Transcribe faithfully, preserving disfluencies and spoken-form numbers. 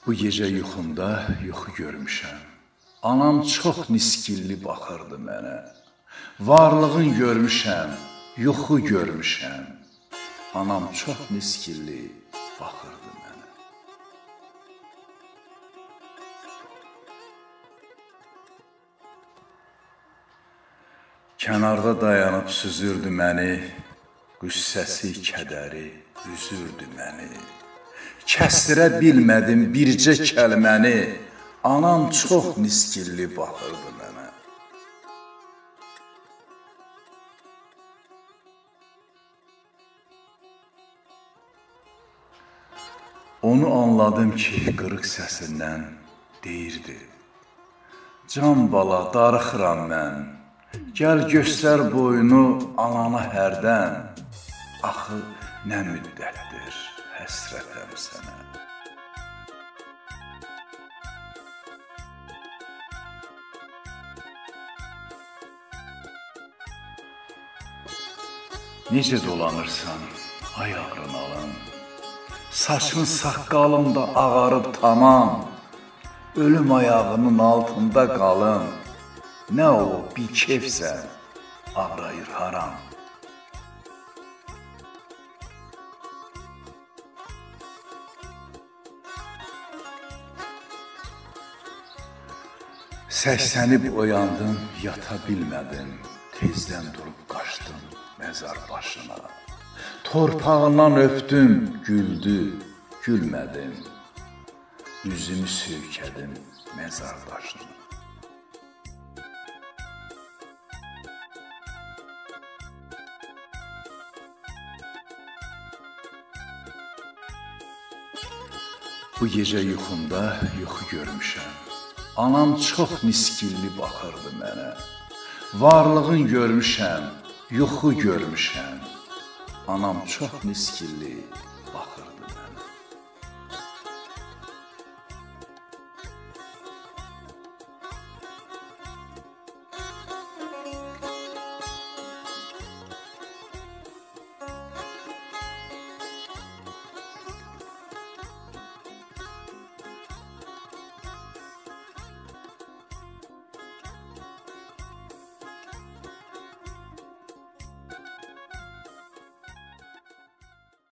Bu gecə yuxumda yuxu görmüşəm. Anam çox niskilli baxırdı mənə. Varlığın görmüşəm, yuxu görmüşəm. Anam çox niskilli baxırdı mənə. Kənarda dayanıb süzürdü məni, qüssəsi, kədəri üzürdü məni. Kəstirə bilmədim bircə kəlməni, anam çox niskilli baxırdı mənə. Onu anladım ki, qırıq səsindən deyirdi: can bala, darıxıram mən, gəl göstər boynu anana hərdən, axı nə müddətdir həsrətəm sənə. Necə dolanırsan, ay ağrınalım, saçın saqqalım da ağarıb tamam, ölüm ayağının altında qalım, nə o bir keyfsən, ağrayır haram. Səksənib oyandım, yata bilmədim, tezdən durub qaçdım məzar başına. Torpağından öpdüm, güldü, gülmədim, üzümü söykədim məzar daşına. Bu gecə yuxumda yuxu görmüşəm. Anam çox niskilli baxırdı mənə. Varlığın görmüşəm, yuxu görmüşəm. Anam çox niskilli baxırdı.